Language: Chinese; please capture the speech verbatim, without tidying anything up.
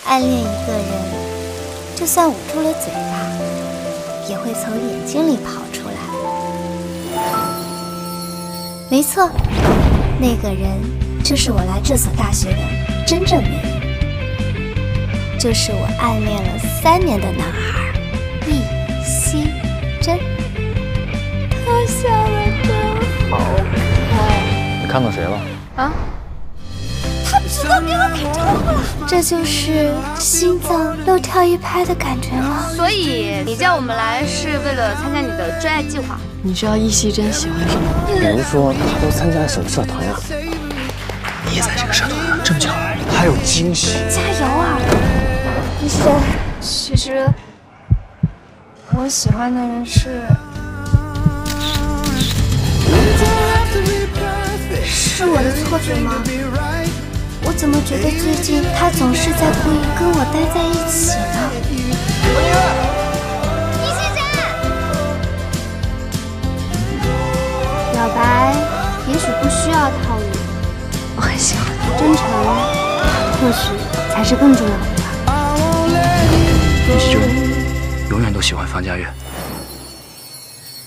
暗恋一个人，就算捂住了嘴巴，也会从眼睛里跑出来。没错，那个人就是我来这所大学的真正原因，就是我暗恋了三年的男孩易熙珍。他笑得真好看。 你看到谁了？啊？ 他主动给我打招呼了，这就是心脏漏跳一拍的感觉吗？ 所以你叫我们来是为了参加你的追爱计划？ 你知道易熙珍喜欢什么？ 比如说，他都参加了什么社团呀？你也在这个社团啊？这么巧，还有惊喜！ 加油啊，易熙珍！其实我喜欢的人是，是我的错觉吗？ 我怎么觉得最近他总是在故意跟我待在一起呢？易熙珍，表白也许不需要套路，我很喜欢你，真诚或许才是更重要的吧。 易熙珍永远都喜欢方佳悦。